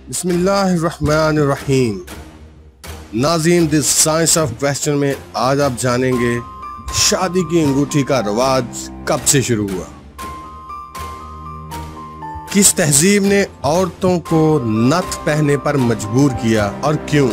बिस्मिल्लाहिर्रहमानिर्रहीम। नाज़रीन, this science of question में आज आप जानेंगे शादी की अंगूठी का रिवाज कब से शुरू हुआ, किस तहजीब ने औरतों को नथ पहनने पर मजबूर किया और क्यों,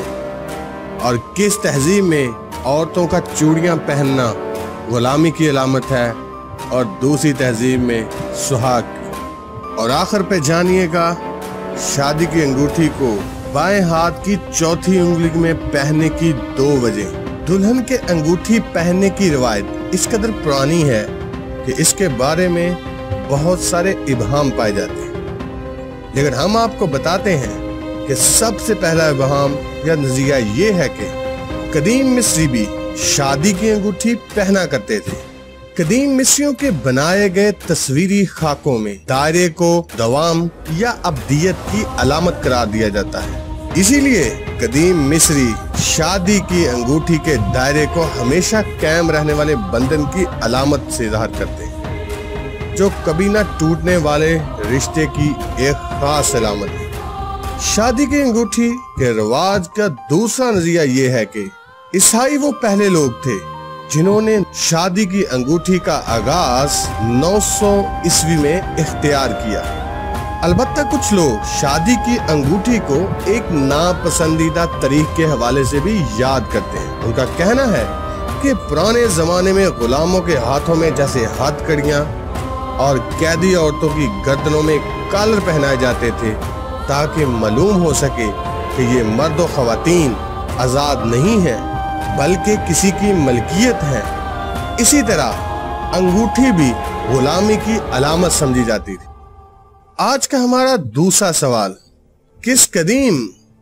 और किस तहजीब में औरतों का चूड़ियां पहनना गुलामी की अलामत है और दूसरी तहजीब में सुहाग की। और आखिर पे जानिएगा शादी की अंगूठी को बाएं हाथ की चौथी उंगली में पहनने की 2 वजह। दुल्हन के अंगूठी पहनने की रिवायत इस कदर पुरानी है कि इसके बारे में बहुत सारे इबहाम पाए जाते हैं, लेकिन हम आपको बताते हैं कि सबसे पहला इबहाम या नजरिया ये है कि कदीम मिस्री भी शादी की अंगूठी पहना करते थे। कदीम मिस्रियों के बनाए गए तस्वीरी खाकों में दायरे को दवाम या अब्दियत की अलामत करार दिया जाता है। इसीलिए कदीम मिस्री शादी की अंगूठी के दायरे को हमेशा कायम रहने वाले बंधन की अलामत से ज़ाहिर करते हैं, जो कभी न टूटने वाले रिश्ते की एक खास अलामत है। शादी की अंगूठी के रिवाज का दूसरा नजरिया ये है कि ईसाई वो पहले लोग थे जिन्होंने शादी की अंगूठी का आगाज 900 ईस्वी में इख्तियार किया। अलबत्ता कुछ लोग शादी की अंगूठी को एक नापसंदीदा तारीख के हवाले से भी याद करते हैं। उनका कहना है कि पुराने जमाने में गुलामों के हाथों में जैसे हथकड़ियां और कैदी औरतों की गर्दनों में कॉलर पहनाए जाते थे ताकि मालूम हो सके कि ये मर्द और खवातीन आजाद नहीं है बल्कि किसी की मलकियत है। इसी तरह अंगूठी भी गुलामी की अलामत समझी जाती थी। आज का हमारा दूसरा सवाल, किस कदीम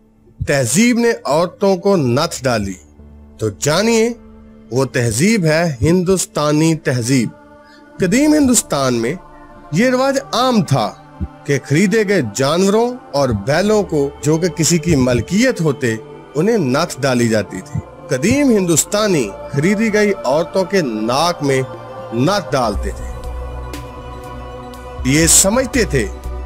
तहजीब ने औरतों को नथ डाली? तो जानिए, वो तहजीब है हिंदुस्तानी तहजीब। कदीम हिंदुस्तान में ये रिवाज आम था कि खरीदे गए जानवरों और बैलों को जो कि किसी की मलकियत होते उन्हें नथ डाली जाती थी। कदीम हिंदुस्तानी खरीदी गई औरतों के नाक में नथ डालते थे। ये समझते थे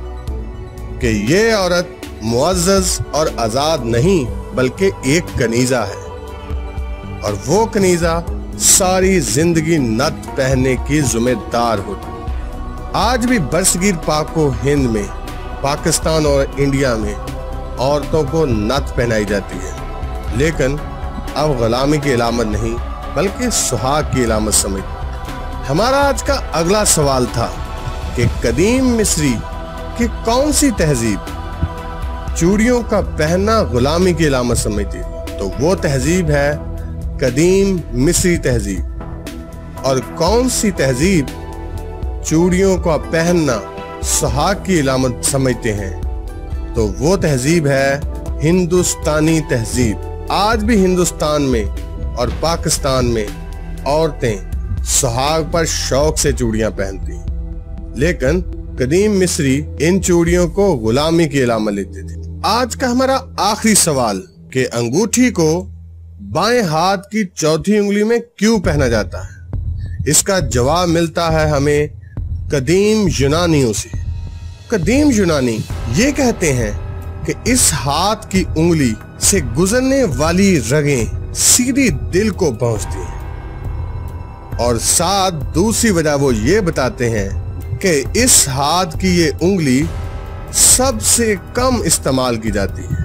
कि ये औरत मुअज़्ज़ज़ और आजाद नहीं बल्कि एक कनीजा है, और वो कनीजा सारी जिंदगी नथ पहनने की जिम्मेदार होती। आज भी बरसगीर पाको हिंद में, पाकिस्तान और इंडिया में औरतों को नथ पहनाई जाती है, लेकिन अब गुलामी की अलामत नहीं बल्कि सुहाग की अलामत समझ। हमारा आज का अगला सवाल था कि कदीम मिस्री की कौन सी तहजीब चूड़ियों का पहनना गुलामी की अलामत समझती? तो वो तहजीब है कदीम मिस्री तहजीब। और कौन सी तहजीब चूड़ियों का पहनना सुहाग की अलामत समझते हैं? तो वो तहजीब है हिंदुस्तानी तहजीब। आज भी हिंदुस्तान में और पाकिस्तान में औरतें सुहाग पर शौक से चूड़ियां पहनती, लेकिन कदीम मिस्री इन चूड़ियों को गुलामी की अलामत लेते थे। आज का हमारा आखिरी सवाल कि अंगूठी को बाएं हाथ की चौथी उंगली में क्यों पहना जाता है? इसका जवाब मिलता है हमें कदीम यूनानियों से। कदीम यूनानी ये कहते हैं कि इस हाथ की उंगली से गुजरने वाली रगें सीधी दिल को पहुंचती हैं, और साथ दूसरी वजह वो ये बताते हैं कि इस हाथ की ये उंगली सबसे कम इस्तेमाल की जाती है,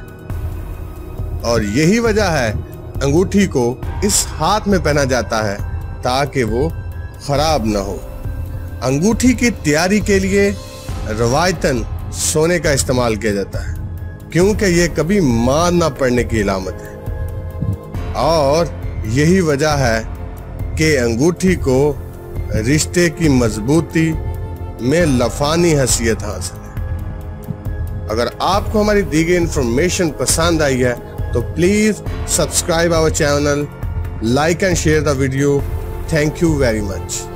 और यही वजह है अंगूठी को इस हाथ में पहना जाता है ताकि वो खराब ना हो। अंगूठी की तैयारी के लिए रवायतन सोने का इस्तेमाल किया जाता है क्योंकि ये कभी मार ना पड़ने की अलामत है, और यही वजह है कि अंगूठी को रिश्ते की मजबूती में लफानी हैसियत हासिल है। अगर आपको हमारी दी गई इंफॉर्मेशन पसंद आई है तो please subscribe our channel, like and share the video. Thank you very much.